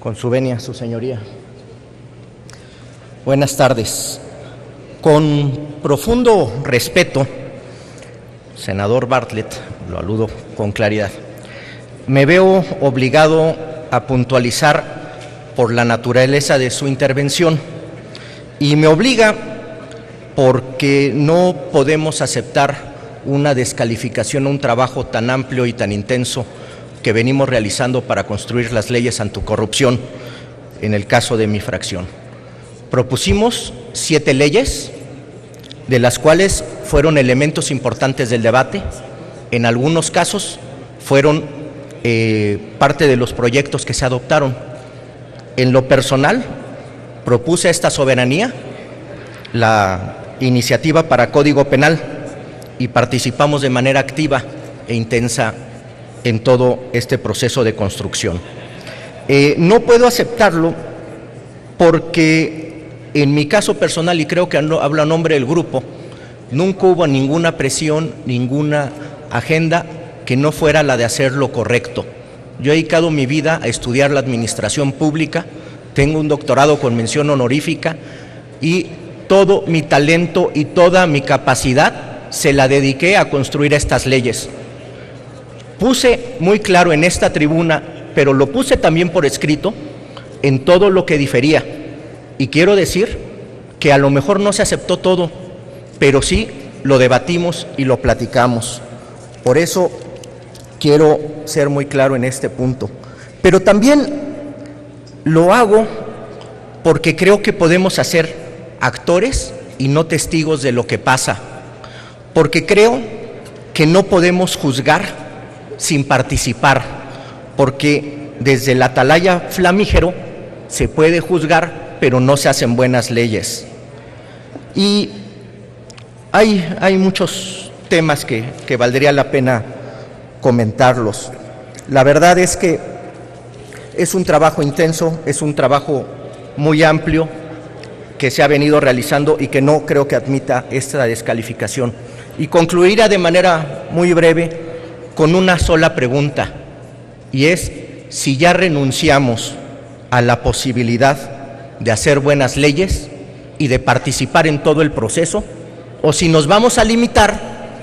Con su venia, su señoría. Buenas tardes. Con profundo respeto, senador Bartlett, lo aludo con claridad, me veo obligado a puntualizar por la naturaleza de su intervención y me obliga porque no podemos aceptar una descalificación a un trabajo tan amplio y tan intenso que venimos realizando para construir las leyes anticorrupción en el caso de mi fracción. Propusimos 7 leyes, de las cuales fueron elementos importantes del debate. En algunos casos fueron parte de los proyectos que se adoptaron. En lo personal, propuse a esta soberanía la iniciativa para Código Penal y participamos de manera activa e intensa en todo este proceso de construcción. No puedo aceptarlo porque en mi caso personal, y creo que hablo a nombre del grupo, nunca hubo ninguna presión, ninguna agenda que no fuera la de hacer lo correcto. Yo he dedicado mi vida a estudiar la administración pública, tengo un doctorado con mención honorífica y todo mi talento y toda mi capacidad se la dediqué a construir estas leyes. Puse muy claro en esta tribuna, pero lo puse también por escrito, en todo lo que difería. Y quiero decir que a lo mejor no se aceptó todo, pero sí lo debatimos y lo platicamos. Por eso quiero ser muy claro en este punto. Pero también lo hago porque creo que podemos ser actores y no testigos de lo que pasa. Porque creo que no podemos juzgar sin participar, porque desde la atalaya flamígero se puede juzgar, pero no se hacen buenas leyes. Y hay muchos temas que valdría la pena comentarlos. La verdad es que es un trabajo intenso, es un trabajo muy amplio que se ha venido realizando y que no creo que admita esta descalificación. Y concluirá de manera muy breve con una sola pregunta, y es si ya renunciamos a la posibilidad de hacer buenas leyes y de participar en todo el proceso, o si nos vamos a limitar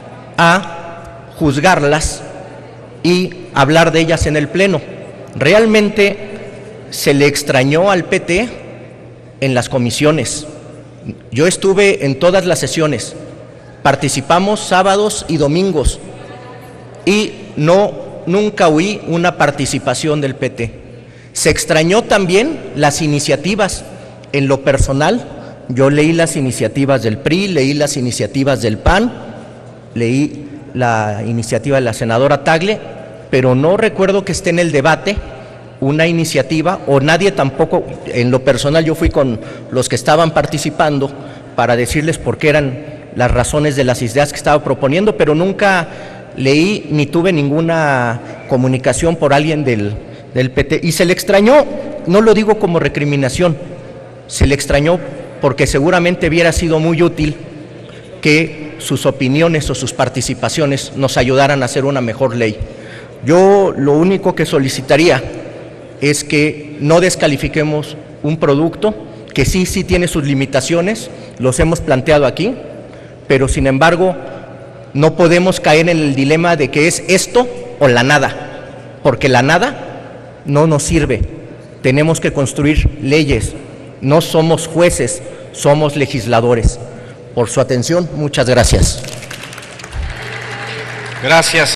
a juzgarlas y hablar de ellas en el Pleno. Realmente se le extrañó al PT en las comisiones. Yo estuve en todas las sesiones, participamos sábados y domingos, y nunca oí una participación del PT. Se extrañó también las iniciativas. En lo personal, yo leí las iniciativas del PRI, leí las iniciativas del PAN, leí la iniciativa de la senadora Tagle, pero no recuerdo que esté en el debate una iniciativa, o nadie tampoco. En lo personal, yo fui con los que estaban participando para decirles por qué eran las razones de las ideas que estaba proponiendo, pero nunca leí ni tuve ninguna comunicación por alguien del PT. Y se le extrañó, no lo digo como recriminación, se le extrañó porque seguramente hubiera sido muy útil que sus opiniones o sus participaciones nos ayudaran a hacer una mejor ley. Yo lo único que solicitaría es que no descalifiquemos un producto que sí tiene sus limitaciones, los hemos planteado aquí, pero sin embargo no podemos caer en el dilema de que es esto o la nada, porque la nada no nos sirve. Tenemos que construir leyes, no somos jueces, somos legisladores. Por su atención, muchas gracias. Gracias.